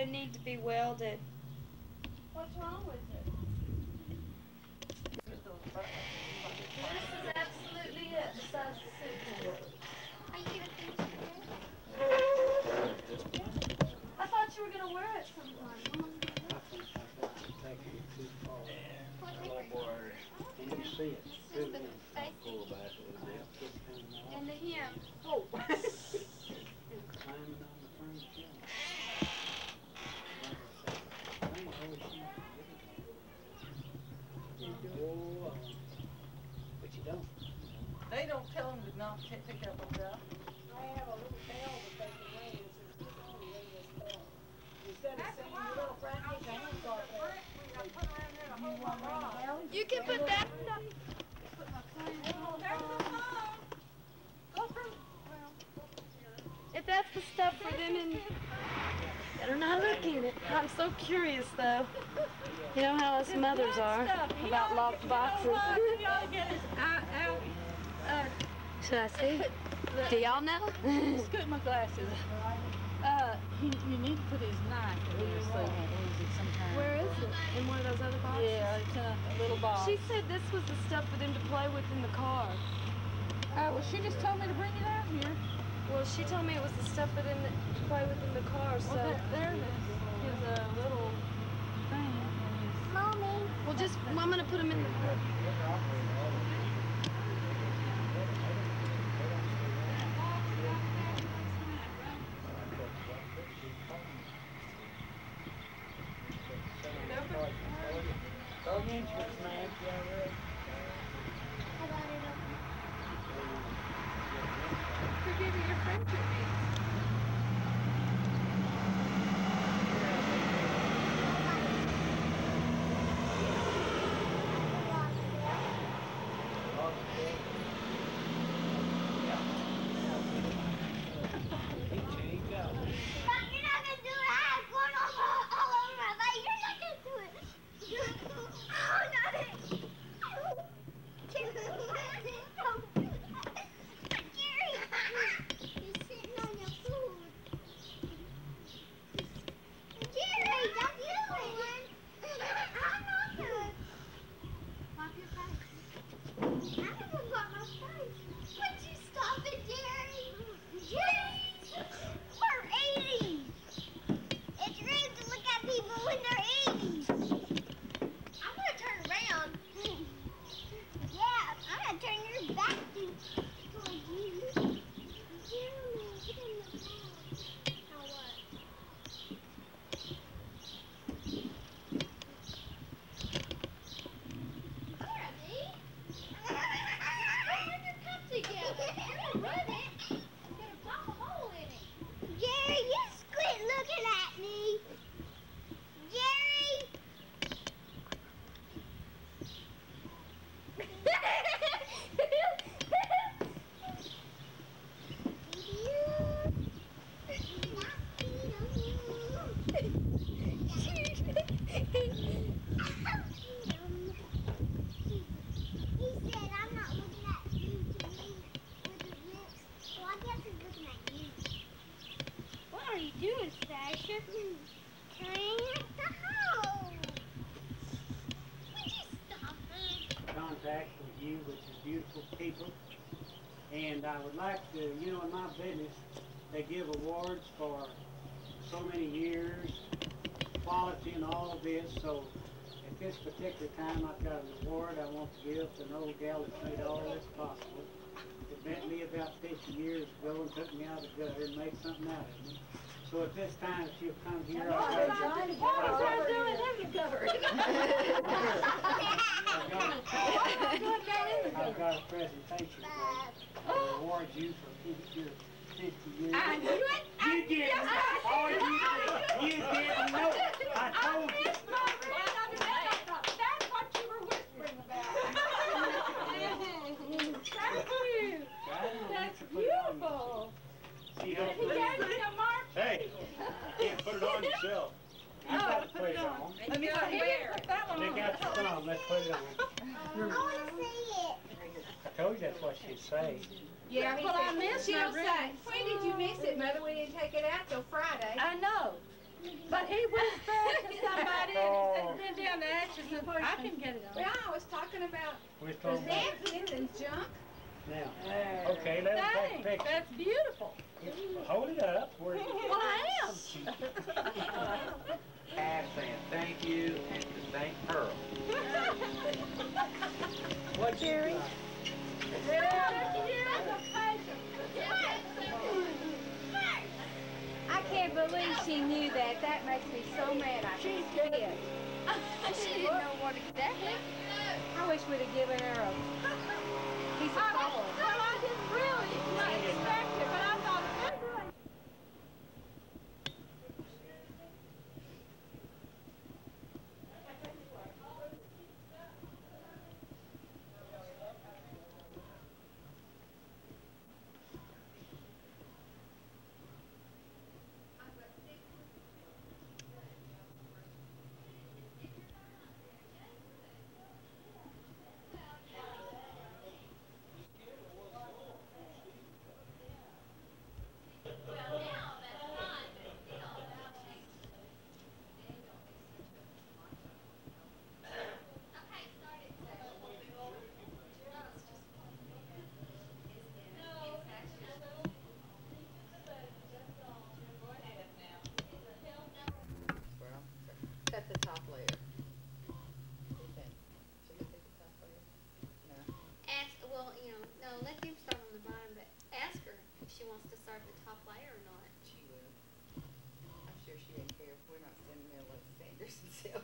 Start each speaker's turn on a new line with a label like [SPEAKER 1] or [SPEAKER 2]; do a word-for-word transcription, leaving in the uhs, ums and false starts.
[SPEAKER 1] they need to be welded.
[SPEAKER 2] What's wrong with it? This is absolutely it, besides the suit.
[SPEAKER 3] Are you gonna finish your hair?
[SPEAKER 2] I thought you were gonna wear it sometime.
[SPEAKER 3] What color?
[SPEAKER 4] Can you see it?
[SPEAKER 3] This is the face.
[SPEAKER 4] Pull back a little bit.
[SPEAKER 1] And the hem.
[SPEAKER 2] Oh.
[SPEAKER 4] Climbing on the furniture. Oh, but you don't.
[SPEAKER 5] They don't tell them to not pick pick up on that.
[SPEAKER 6] I have a little bell that they can ring. It says, "Keep on ringing this bell." Instead of saying, "You little practice, I don't talk that."
[SPEAKER 1] You can put that. If that's the stuff for them in, better not look in it. I'm so curious though. You know how us mothers are about locked boxes. Should I see? Do y'all know?
[SPEAKER 5] Scoot my glasses. Uh, you, you need to put his knife in there so you won't lose it sometime.
[SPEAKER 1] Where is it? In one of those other boxes?
[SPEAKER 5] Yeah, it's in a little box.
[SPEAKER 1] She said this was the stuff for them to play with in the car.
[SPEAKER 5] Uh, well, she just told me to bring it out here.
[SPEAKER 1] Well, she told me it was the stuff for them to play with in the car, so.
[SPEAKER 5] Well, that, there is his uh, little thing.
[SPEAKER 3] Mommy.
[SPEAKER 1] Well, just, well, I'm gonna put them in the.
[SPEAKER 4] Throw the instruments, man.
[SPEAKER 3] I got it up.
[SPEAKER 1] Forgive me, your friend could be.
[SPEAKER 4] Contact with you, which is beautiful people. And I would like to, you know, in my business, they give awards for so many years, quality and all of this. So at this particular time, I've got an award I want to give to an old gal that's made all this possible. It met me about fifty years ago and took me out of the gutter and made something out of me. So at this time, she'll come here. I've got, I've got a presentation to award you for your fifty years.
[SPEAKER 2] I knew it.
[SPEAKER 4] You didn't. Oh, you did. You didn't know. I told you.
[SPEAKER 2] That's what you were whispering about. Thank you. That's beautiful.
[SPEAKER 4] See how
[SPEAKER 2] He gave me a mark.
[SPEAKER 7] Hey, you can't put it on yourself.
[SPEAKER 4] You gotta put it on.
[SPEAKER 2] Let me put that one
[SPEAKER 4] Take out your thumb. Let's put it on.
[SPEAKER 3] I want to see it.
[SPEAKER 4] I told you that's what she'd say.
[SPEAKER 2] Yeah, well, I missed
[SPEAKER 8] She'll
[SPEAKER 2] my
[SPEAKER 8] say, when did you miss it, Mother? We didn't take it out till Friday.
[SPEAKER 2] I know.
[SPEAKER 5] But he whispered to somebody and been down the Atchison. I can get it on.
[SPEAKER 6] Well, I was talking about
[SPEAKER 4] We're talking about
[SPEAKER 6] napkins and junk.
[SPEAKER 4] now. Okay, let us take a
[SPEAKER 5] Thanks,
[SPEAKER 4] picture.
[SPEAKER 5] that's beautiful.
[SPEAKER 4] Hold it up. Where
[SPEAKER 5] Well, I am.
[SPEAKER 8] Ask saying thank you and to thank Pearl.
[SPEAKER 4] What, Jerry?
[SPEAKER 9] I can't believe she knew that. That makes me so mad. I
[SPEAKER 6] She's
[SPEAKER 9] can't
[SPEAKER 6] good.
[SPEAKER 9] see it.
[SPEAKER 2] She didn't know what exactly.
[SPEAKER 9] I wish we'd have given her a piece of coal.
[SPEAKER 5] Well, I didn't really not expect it, but I thought it was great.
[SPEAKER 10] Cut the top layer. What do you think? Should we take the top layer? No.
[SPEAKER 2] Ask, well, you know, no, let them start on the bottom, but ask her if she wants to start the top layer or not.
[SPEAKER 10] She will. I'm sure she didn't care if we're not sending mail like Sanders and Sylvia.